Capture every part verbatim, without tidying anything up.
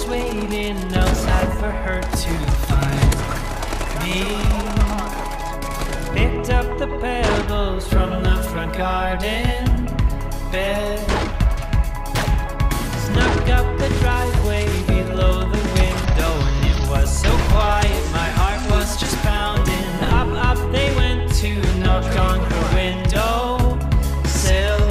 waiting outside for her to find me. Picked up the pebbles from the front garden bed, snuck up the driveway below the window, and it was so quiet my heart was just pounding. Up, up they went to knock on her window sill.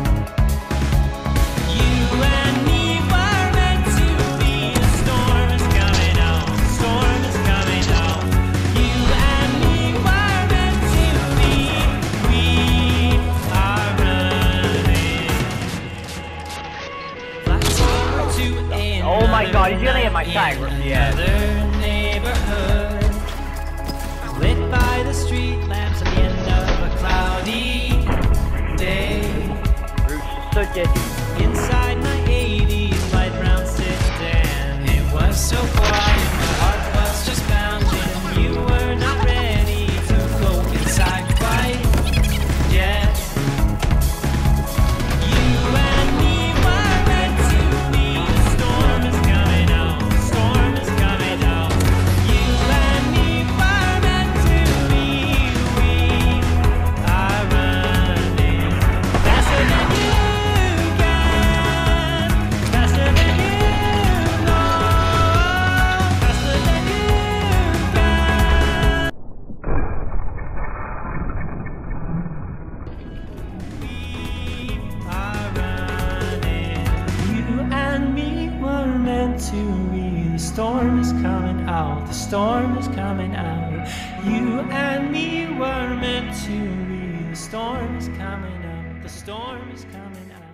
You and me were meant to be. The storm is coming out, the storm is coming out. You and me were meant to be. We are running. Flash forward to another Oh my god, he's gonna get my tag. Yeah. another neighborhood, lit by the street lamps at the end of a cloudy day. So ditchy. Inside my eighties light brown sedan, it was so quiet, my heart was just pounding. You were not ready to go inside quite yet. You and me were meant to be. The storm is coming out, the storm is coming out. You and me were meant to be. We are running faster than you can, faster than you know, faster than you can. We are running. You and me were meant to be. The storm is coming out, the storm is coming out. You and me were meant to be. The storm is coming out, the storm is coming out.